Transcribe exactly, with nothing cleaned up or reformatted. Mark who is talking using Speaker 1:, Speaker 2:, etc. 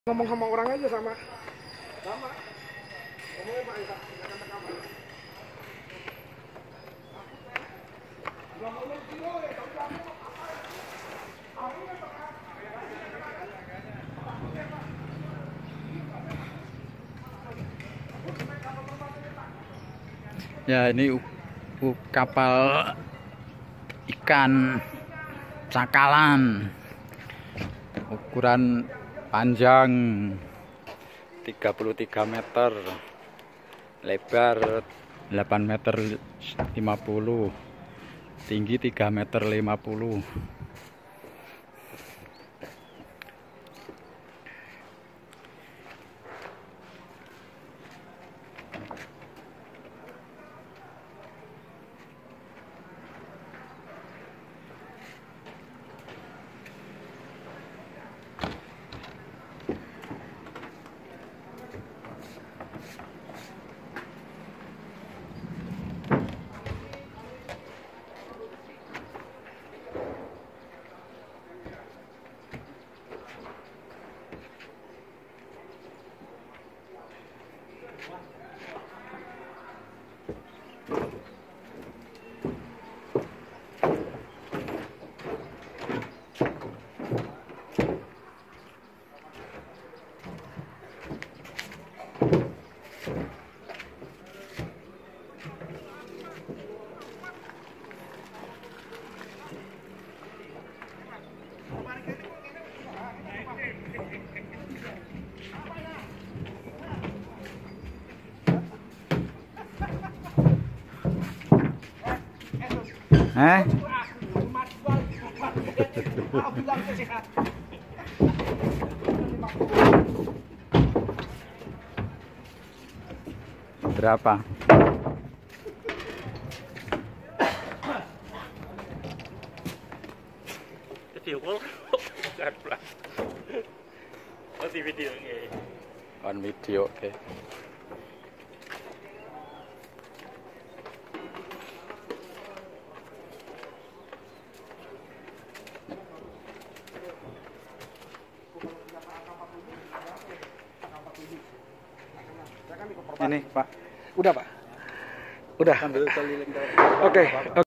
Speaker 1: Ngomong sama orang aja sama sama ngomongnya pakai kata-kata
Speaker 2: ya. Ini kapal ikan cakalan ukuran panjang tiga puluh tiga meter, lebar delapan meter lima puluh, tinggi tiga meter lima puluh. Eh? Berapa?
Speaker 3: Video call bukan plus. Masih video ini.
Speaker 2: On video, oke. Okay. Ini Pak.
Speaker 1: Udah Pak. Udah.
Speaker 2: Sambil keliling.
Speaker 1: Oke. Okay.